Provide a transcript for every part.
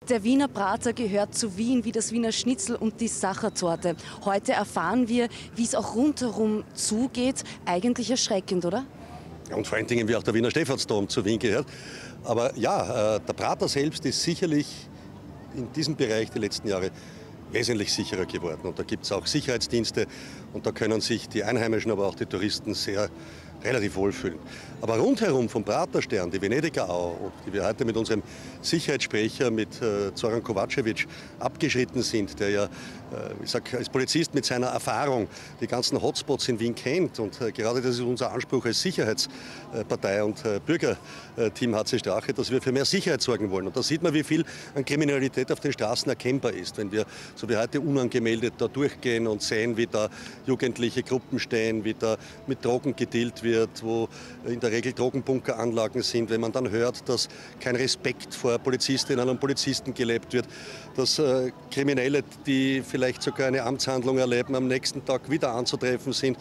Der Wiener Prater gehört zu Wien wie das Wiener Schnitzel und die Sachertorte. Heute erfahren wir, wie es auch rundherum zugeht. Eigentlich erschreckend, oder? Und vor allen Dingen, wie auch der Wiener Stephansdom zu Wien gehört. Aber ja, der Prater selbst ist sicherlich in diesem Bereich die letzten Jahre wesentlich sicherer geworden. Und da gibt es auch Sicherheitsdienste und da können sich die Einheimischen, aber auch die Touristen relativ wohlfühlen. Aber rundherum vom Praterstern, die Venediger Au, die wir heute mit unserem Sicherheitssprecher, mit Zoran Kovacevic, abgeschritten sind, der ja, ich sag, als Polizist mit seiner Erfahrung die ganzen Hotspots in Wien kennt. Und gerade das ist unser Anspruch als Sicherheitspartei und Bürgerteam HC Strache, dass wir für mehr Sicherheit sorgen wollen. Und da sieht man, wie viel an Kriminalität auf den Straßen erkennbar ist. Wenn wir, so wie heute, unangemeldet da durchgehen und sehen, wie da jugendliche Gruppen stehen, wie da mit Drogen gedealt wird, wo in der Regel Drogenbunkeranlagen sind, wenn man dann hört, dass kein Respekt vor Polizistinnen und Polizisten gelebt wird, dass Kriminelle, die vielleicht sogar eine Amtshandlung erleben, am nächsten Tag wieder anzutreffen sind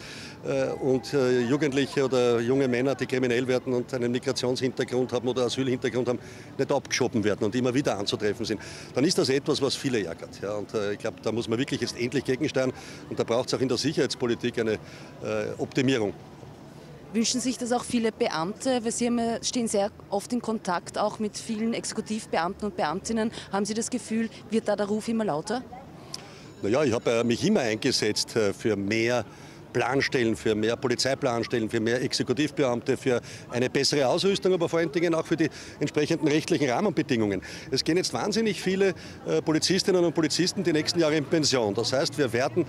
und Jugendliche oder junge Männer, die kriminell werden und einen Migrationshintergrund haben oder Asylhintergrund haben, nicht abgeschoben werden und immer wieder anzutreffen sind, dann ist das etwas, was viele ärgert. Ja, und ich glaube, da muss man wirklich jetzt endlich gegensteuern und da braucht es auch in der Sicherheitspolitik eine Optimierung. Wünschen sich das auch viele Beamte? Weil Sie stehen sehr oft in Kontakt auch mit vielen Exekutivbeamten und Beamtinnen. Haben Sie das Gefühl, wird da der Ruf immer lauter? Naja, ich habe mich immer eingesetzt für mehr Planstellen, für mehr Polizeiplanstellen, für mehr Exekutivbeamte, für eine bessere Ausrüstung, aber vor allen Dingen auch für die entsprechenden rechtlichen Rahmenbedingungen. Es gehen jetzt wahnsinnig viele Polizistinnen und Polizisten die nächsten Jahre in Pension. Das heißt, wir werden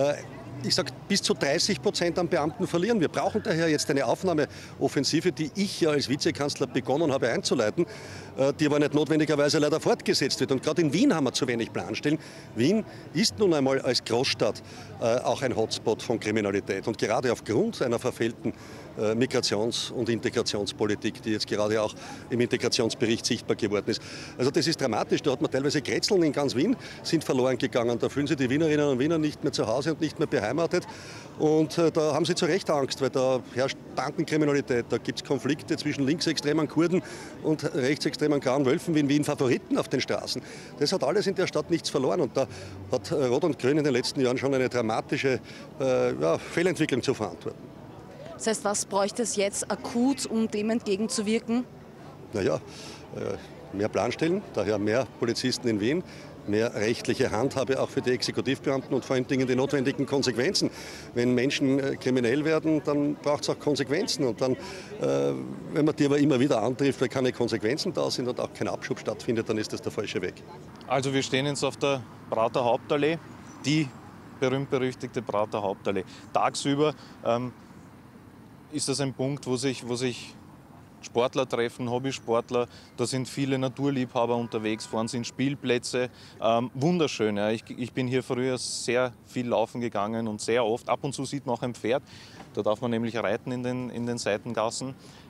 ich sage, bis zu 30% an Beamten verlieren. Wir brauchen daher jetzt eine Aufnahmeoffensive, die ich ja als Vizekanzler begonnen habe einzuleiten, die aber nicht notwendigerweise leider fortgesetzt wird. Und gerade in Wien haben wir zu wenig Planstellen. Wien ist nun einmal als Großstadt auch ein Hotspot von Kriminalität. Und gerade aufgrund einer verfehlten Migrations- und Integrationspolitik, die jetzt gerade auch im Integrationsbericht sichtbar geworden ist. Also das ist dramatisch. Da hat man teilweise Grätzeln in ganz Wien sind verloren gegangen. Da fühlen sich die Wienerinnen und Wiener nicht mehr zu Hause und nicht mehr beheimatet. Und da haben sie zu Recht Angst, weil da herrscht Bandenkriminalität. Da gibt es Konflikte zwischen linksextremen Kurden und rechtsextremen grauen Wölfen wie in Wien Favoriten auf den Straßen. Das hat alles in der Stadt nichts verloren. Und da hat Rot und Grün in den letzten Jahren schon eine dramatische Fehlentwicklung zu verantworten. Das heißt, was bräuchte es jetzt akut, um dem entgegenzuwirken? Naja, mehr Planstellen, daher mehr Polizisten in Wien, mehr rechtliche Handhabe auch für die Exekutivbeamten und vor allen Dingen die notwendigen Konsequenzen. Wenn Menschen kriminell werden, dann braucht es auch Konsequenzen. Und dann, wenn man die aber immer wieder antrifft, weil keine Konsequenzen da sind und auch kein Abschub stattfindet, dann ist das der falsche Weg. Also wir stehen jetzt auf der Prater Hauptallee, die berühmt-berüchtigte Prater Hauptallee. Tagsüber ist das ein Punkt, wo sich Sportler treffen, Hobbysportler. Da sind viele Naturliebhaber unterwegs, vorne sind Spielplätze. Wunderschön. Ja. Ich bin hier früher sehr viel laufen gegangen und sehr oft. Ab und zu sieht man auch ein Pferd. Da darf man nämlich reiten in den Seitengassen.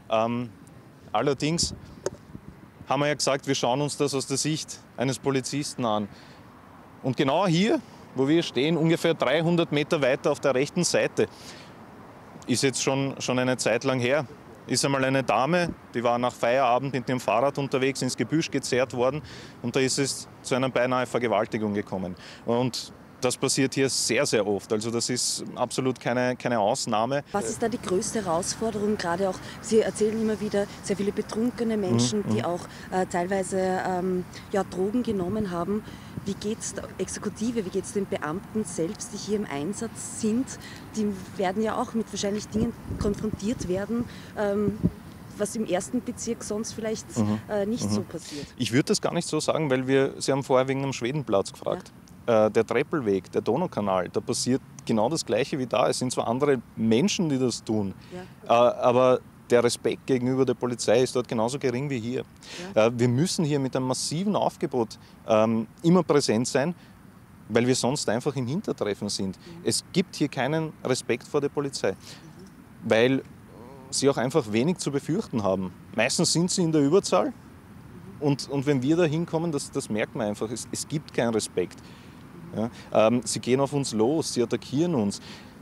Allerdings haben wir ja gesagt, wir schauen uns das aus der Sicht eines Polizisten an. Und genau hier, wo wir stehen, ungefähr 300 Meter weiter auf der rechten Seite, ist jetzt schon eine Zeit lang her, ist einmal eine Dame, die war nach Feierabend mit dem Fahrrad unterwegs, ins Gebüsch gezerrt worden und da ist es zu einer beinahe Vergewaltigung gekommen. Und das passiert hier sehr, sehr oft. Also das ist absolut keine Ausnahme. Was ist da die größte Herausforderung? Gerade auch, Sie erzählen immer wieder, sehr viele betrunkene Menschen, die auch teilweise Drogen genommen haben. Wie geht es der Exekutive, wie geht es den Beamten selbst, die hier im Einsatz sind? Die werden ja auch mit wahrscheinlich Dingen konfrontiert werden, was im ersten Bezirk sonst vielleicht nicht so passiert. Ich würde das gar nicht so sagen, weil Sie haben vorher wegen dem Schwedenplatz gefragt. Ja. Der Treppelweg, der Donaukanal, da passiert genau das Gleiche wie da. Es sind zwar andere Menschen, die das tun, aber der Respekt gegenüber der Polizei ist dort genauso gering wie hier. Ja. Wir müssen hier mit einem massiven Aufgebot immer präsent sein, weil wir sonst einfach im Hintertreffen sind. Es gibt hier keinen Respekt vor der Polizei, weil sie auch einfach wenig zu befürchten haben. Meistens sind sie in der Überzahl und wenn wir da hinkommen, das merkt man einfach, es gibt keinen Respekt. Ja? Sie gehen auf uns los, sie attackieren uns.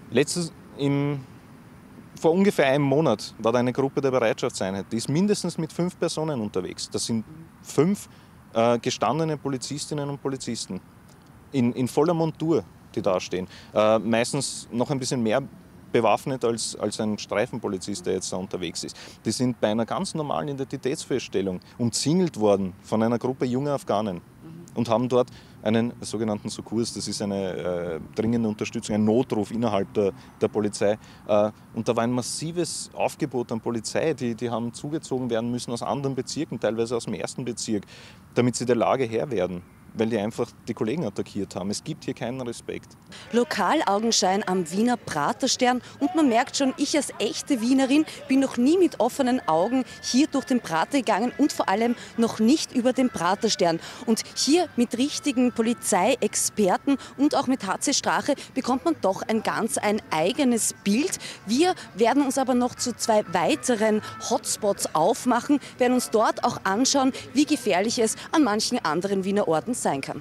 Vor ungefähr einem Monat war da eine Gruppe der Bereitschaftseinheit, die ist mindestens mit 5 Personen unterwegs. Das sind 5 gestandene Polizistinnen und Polizisten in voller Montur, die dastehen. Meistens noch ein bisschen mehr bewaffnet als ein Streifenpolizist, der jetzt da unterwegs ist. Die sind bei einer ganz normalen Identitätsfeststellung umzingelt worden von einer Gruppe junger Afghanen und haben dort einen sogenannten Sukurs, das ist eine dringende Unterstützung, ein Notruf innerhalb der Polizei. Und da war ein massives Aufgebot an Polizei, die haben zugezogen werden müssen aus anderen Bezirken, teilweise aus dem 1. Bezirk, damit sie der Lage Herr werden, weil die einfach die Kollegen attackiert haben. Es gibt hier keinen Respekt. Lokalaugenschein am Wiener Praterstern und man merkt schon, ich als echte Wienerin bin noch nie mit offenen Augen hier durch den Prater gegangen und vor allem noch nicht über den Praterstern. Und hier mit richtigen Polizeiexperten und auch mit HC Strache bekommt man doch ein eigenes Bild. Wir werden uns aber noch zu 2 weiteren Hotspots aufmachen, werden uns dort auch anschauen, wie gefährlich es an manchen anderen Wiener Orten sein kann.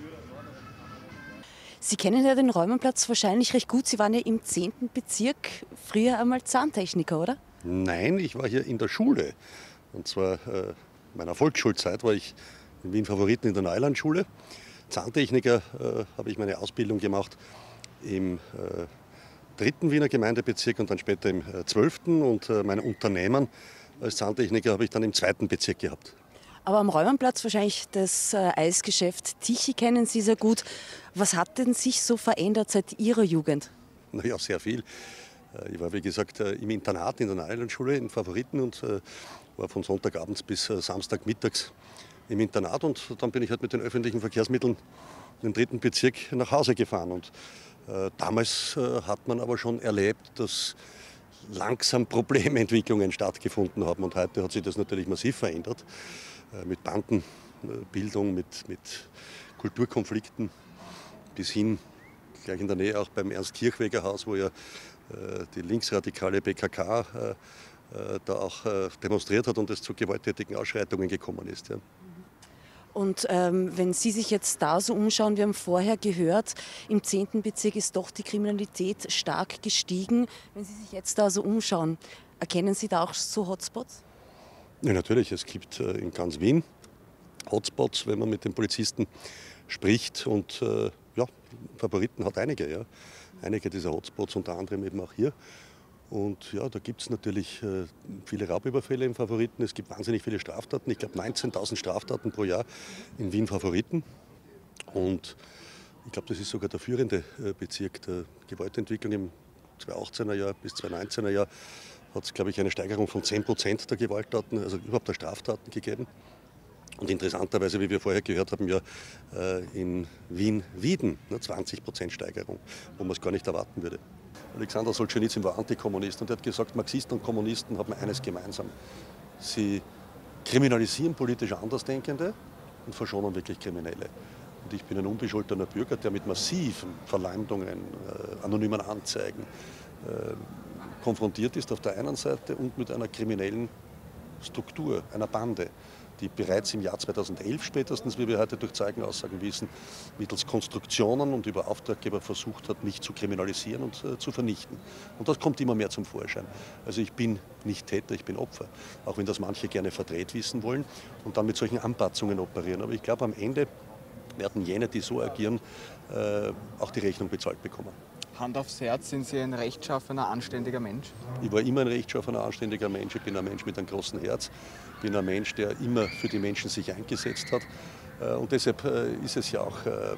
Sie kennen ja den Räumenplatz wahrscheinlich recht gut. Sie waren ja im 10. Bezirk früher einmal Zahntechniker, oder? Nein, ich war hier in der Schule. Und zwar meiner Volksschulzeit war ich in Wien Favoriten in der Neulandschule. Zahntechniker habe ich meine Ausbildung gemacht im 3. Wiener Gemeindebezirk und dann später im 12. Und mein Unternehmen als Zahntechniker habe ich dann im 2. Bezirk gehabt. Aber am Räumenplatz wahrscheinlich das Eisgeschäft Tichy kennen Sie sehr gut. Was hat denn sich so verändert seit Ihrer Jugend? Naja, sehr viel. Ich war, wie gesagt, im Internat in der Neulandschule in Favoriten und war von Sonntagabends bis Samstagmittags im Internat. Und dann bin ich halt mit den öffentlichen Verkehrsmitteln in den 3. Bezirk nach Hause gefahren. Und damals hat man aber schon erlebt, dass langsam Problementwicklungen stattgefunden haben. Und heute hat sich das natürlich massiv verändert. Mit Bandenbildung, mit Kulturkonflikten bis hin, gleich in der Nähe auch beim Ernst-Kirchweger-Haus, wo ja die linksradikale PKK da auch demonstriert hat und es zu gewalttätigen Ausschreitungen gekommen ist. Ja. Und wenn Sie sich jetzt da so umschauen, wir haben vorher gehört, im 10. Bezirk ist doch die Kriminalität stark gestiegen. Wenn Sie sich jetzt da so umschauen, erkennen Sie da auch so Hotspots? Ja, natürlich, es gibt in ganz Wien Hotspots, wenn man mit den Polizisten spricht. Und ja, Favoriten hat einige, ja. Einige dieser Hotspots, unter anderem eben auch hier. Und ja, da gibt es natürlich viele Raubüberfälle im Favoriten. Es gibt wahnsinnig viele Straftaten. Ich glaube 19.000 Straftaten pro Jahr in Wien Favoriten. Und ich glaube, das ist sogar der führende Bezirk der Gewaltentwicklung im 2018er Jahr bis 2019er Jahr. Hat es, glaube ich, eine Steigerung von 10% der Gewalttaten, also überhaupt der Straftaten gegeben. Und interessanterweise, wie wir vorher gehört haben, ja in Wien-Wieden eine 20% Steigerung, wo man es gar nicht erwarten würde. Alexander Solzhenitsyn war Antikommunist und er hat gesagt, Marxisten und Kommunisten haben eines gemeinsam. Sie kriminalisieren politisch Andersdenkende und verschonen wirklich Kriminelle. Und ich bin ein unbescholtener Bürger, der mit massiven Verleumdungen, anonymen Anzeigen konfrontiert ist auf der einen Seite und mit einer kriminellen Struktur, einer Bande, die bereits im Jahr 2011 spätestens, wie wir heute durch Zeugenaussagen wissen, mittels Konstruktionen und über Auftraggeber versucht hat, mich zu kriminalisieren und zu vernichten. Und das kommt immer mehr zum Vorschein. Also ich bin nicht Täter, ich bin Opfer, auch wenn das manche gerne verdreht wissen wollen und dann mit solchen Anpatzungen operieren. Aber ich glaube, am Ende werden jene, die so agieren, auch die Rechnung bezahlt bekommen. Hand aufs Herz, sind Sie ein rechtschaffener, anständiger Mensch? Ich war immer ein rechtschaffener, anständiger Mensch. Ich bin ein Mensch mit einem großen Herz. Ich bin ein Mensch, der immer für die Menschen sich eingesetzt hat. Und deshalb ist es ja auch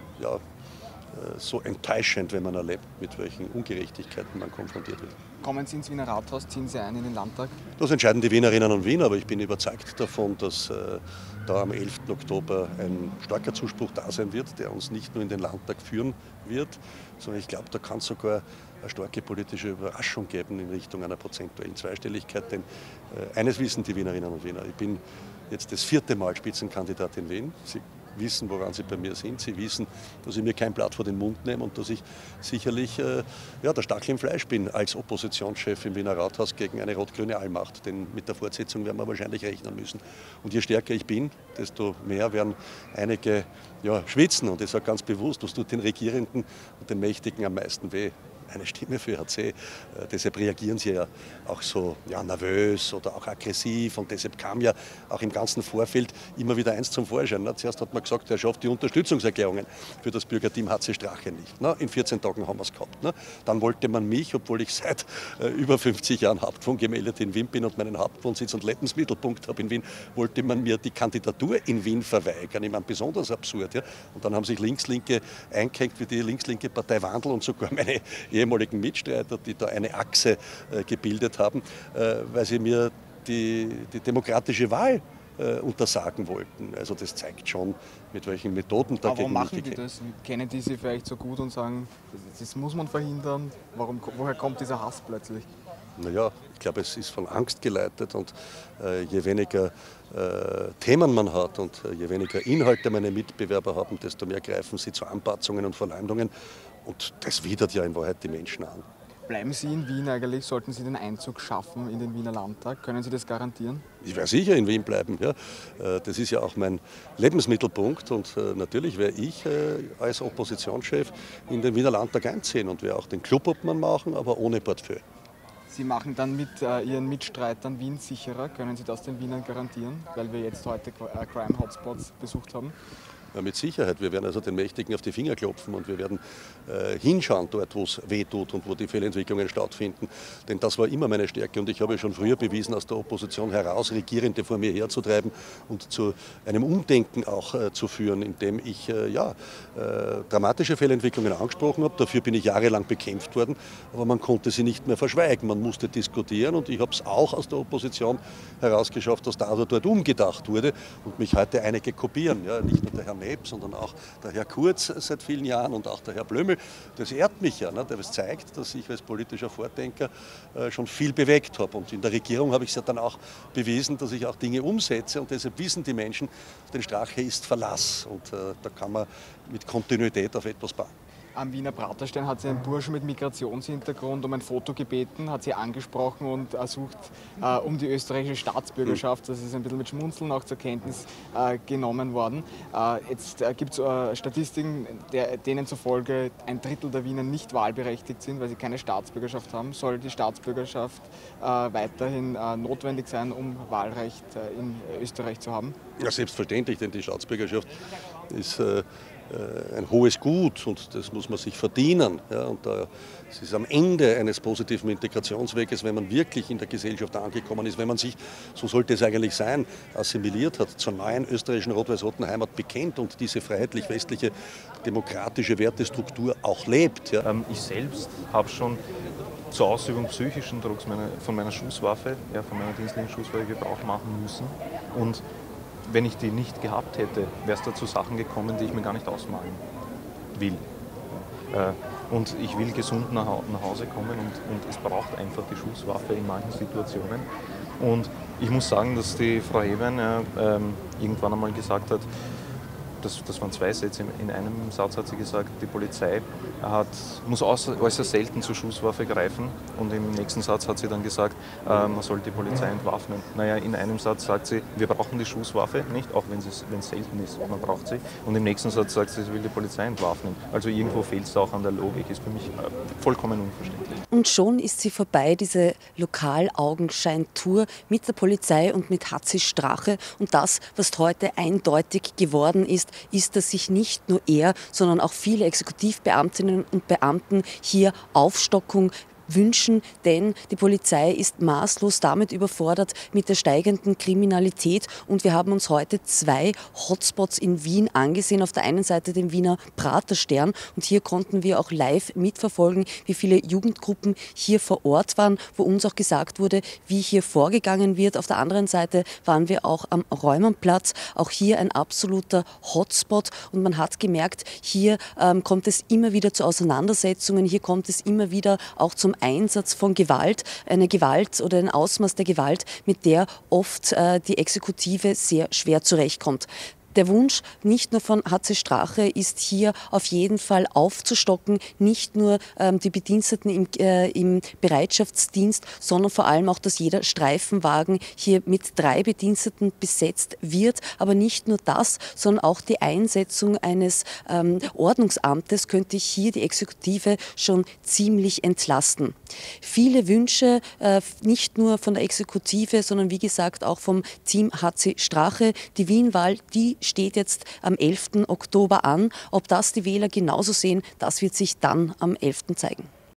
so enttäuschend, wenn man erlebt, mit welchen Ungerechtigkeiten man konfrontiert wird. Kommen Sie ins Wiener Rathaus, ziehen Sie ein in den Landtag? Das entscheiden die Wienerinnen und Wiener, aber ich bin überzeugt davon, dass da am 11. Oktober ein starker Zuspruch da sein wird, der uns nicht nur in den Landtag führen wird, sondern ich glaube, da kann es sogar eine starke politische Überraschung geben in Richtung einer prozentuellen Zweistelligkeit. Denn eines wissen die Wienerinnen und Wiener, ich bin jetzt das 4. Mal Spitzenkandidat in Wien. Sie wissen, woran Sie bei mir sind. Sie wissen, dass ich mir kein Blatt vor den Mund nehme und dass ich sicherlich der Stachel im Fleisch bin als Oppositionschef im Wiener Rathaus gegen eine rot-grüne Allmacht. Denn mit der Fortsetzung werden wir wahrscheinlich rechnen müssen. Und je stärker ich bin, desto mehr werden einige schwitzen. Und ich sage ganz bewusst, das tut den Regierenden und den Mächtigen am meisten weh. eine Stimme für ÖHC. Deshalb reagieren sie ja auch so nervös oder auch aggressiv und deshalb kam ja auch im ganzen Vorfeld immer wieder eins zum Vorschein. Ne? Zuerst hat man gesagt, er schafft die Unterstützungserklärungen für das Bürgerteam HC Strache nicht. Ne? In 14 Tagen haben wir es gehabt. Ne? Dann wollte man mich, obwohl ich seit über 50 Jahren Hauptwohn gemeldet in Wien bin und meinen Hauptwohnsitz und Lebensmittelpunkt habe in Wien, wollte man mir die Kandidatur in Wien verweigern. Ich meine, besonders absurd. Ja? Und dann haben sich Linkslinke eingehängt wie die linkslinke Partei Wandel und sogar meine ehemaligen Mitstreiter, die da eine Achse gebildet haben, weil sie mir die demokratische Wahl untersagen wollten. Also das zeigt schon, mit welchen Methoden dagegen. Warum machen die das? Kennen die sie vielleicht so gut und sagen, das muss man verhindern? Woher kommt dieser Hass plötzlich? Naja, ich glaube, es ist von Angst geleitet und je weniger Themen man hat und je weniger Inhalte meine Mitbewerber haben, desto mehr greifen sie zu Anpatzungen und Verleumdungen und das widert ja in Wahrheit die Menschen an. Bleiben Sie in Wien eigentlich? Sollten Sie den Einzug schaffen in den Wiener Landtag? Können Sie das garantieren? Ich werde sicher in Wien bleiben. Ja. Das ist ja auch mein Lebensmittelpunkt und natürlich werde ich als Oppositionschef in den Wiener Landtag einziehen und werde auch den Clubobmann machen, aber ohne Portfolio. Sie machen dann mit Ihren Mitstreitern Wien sicherer. Können Sie das den Wienern garantieren? Weil wir jetzt heute Crime-Hotspots besucht haben. Ja, mit Sicherheit. Wir werden also den Mächtigen auf die Finger klopfen und wir werden hinschauen dort, wo es weh tut und wo die Fehlentwicklungen stattfinden. Denn das war immer meine Stärke und ich habe schon früher bewiesen, aus der Opposition heraus Regierende vor mir herzutreiben und zu einem Umdenken auch zu führen, indem ich dramatische Fehlentwicklungen angesprochen habe. Dafür bin ich jahrelang bekämpft worden, aber man konnte sie nicht mehr verschweigen. Man musste diskutieren und ich habe es auch aus der Opposition heraus geschafft, dass da oder dort umgedacht wurde und mich heute einige kopieren. Ja, nicht nur der Herr Mepp, sondern auch der Herr Kurz seit vielen Jahren und auch der Herr Blömel. Das ehrt mich ja, ne? Das zeigt, dass ich als politischer Vordenker schon viel bewegt habe. Und in der Regierung habe ich es ja dann auch bewiesen, dass ich auch Dinge umsetze und deshalb wissen die Menschen, den Strache ist Verlass und da kann man mit Kontinuität auf etwas bauen. Am Wiener Praterstein hat sie einen Burschen mit Migrationshintergrund um ein Foto gebeten, hat sie angesprochen und ersucht um die österreichische Staatsbürgerschaft. Das ist ein bisschen mit Schmunzeln auch zur Kenntnis genommen worden. Jetzt gibt es Statistiken, denen zufolge 1/3 der Wiener nicht wahlberechtigt sind, weil sie keine Staatsbürgerschaft haben. Soll die Staatsbürgerschaft weiterhin notwendig sein, um Wahlrecht in Österreich zu haben? Ja, selbstverständlich, denn die Staatsbürgerschaft ist ein hohes Gut und das muss man sich verdienen. Ja, und es ist am Ende eines positiven Integrationsweges, wenn man wirklich in der Gesellschaft angekommen ist, wenn man sich, so sollte es eigentlich sein, assimiliert hat, zur neuen österreichischen rot-weiß-roten Heimat bekennt und diese freiheitlich-westliche demokratische Wertestruktur auch lebt. Ja. Ich selbst habe schon zur Ausübung psychischen Drucks von meiner Schusswaffe, von meiner dienstlichen Schusswaffe Gebrauch machen müssen. Und wenn ich die nicht gehabt hätte, wäre es da zu Sachen gekommen, die ich mir gar nicht ausmalen will. Und ich will gesund nach Hause kommen und es braucht einfach die Schusswaffe in manchen Situationen. Und ich muss sagen, dass die Frau Hewen irgendwann einmal gesagt hat, das waren 2 Sätze, in einem Satz hat sie gesagt, die Polizei muss äußerst selten zur Schusswaffe greifen und im nächsten Satz hat sie dann gesagt, man soll die Polizei entwaffnen. Naja, in einem Satz sagt sie, wir brauchen die Schusswaffe nicht, auch wenn es selten ist, man braucht sie. Und im nächsten Satz sagt sie, sie will die Polizei entwaffnen. Also irgendwo fehlt es auch an der Logik, ist für mich vollkommen unverständlich. Und schon ist sie vorbei, diese Lokalaugenscheintour mit der Polizei und mit HC Strache. Und das, was heute eindeutig geworden ist, dass sich nicht nur er, sondern auch viele Exekutivbeamtinnen und Beamten hier Aufstockung wünschen, denn die Polizei ist maßlos damit überfordert mit der steigenden Kriminalität und wir haben uns heute 2 Hotspots in Wien angesehen. Auf der einen Seite den Wiener Praterstern und hier konnten wir auch live mitverfolgen, wie viele Jugendgruppen hier vor Ort waren, wo uns auch gesagt wurde, wie hier vorgegangen wird. Auf der anderen Seite waren wir auch am Räumannplatz, auch hier ein absoluter Hotspot und man hat gemerkt, hier kommt es immer wieder zu Auseinandersetzungen, hier kommt es immer wieder auch zum Einsatz von Gewalt, eine Gewalt oder ein Ausmaß der Gewalt, mit der oft die Exekutive sehr schwer zurechtkommt. Der Wunsch nicht nur von HC Strache ist hier auf jeden Fall aufzustocken, nicht nur die Bediensteten im Bereitschaftsdienst, sondern vor allem auch, dass jeder Streifenwagen hier mit 3 Bediensteten besetzt wird. Aber nicht nur das, sondern auch die Einsetzung eines Ordnungsamtes könnte hier die Exekutive schon ziemlich entlasten. Viele Wünsche, nicht nur von der Exekutive, sondern wie gesagt auch vom Team HC Strache. Die Wien-Wahl, die steht jetzt am 11. Oktober an. Ob das die Wähler genauso sehen, das wird sich dann am 11. zeigen.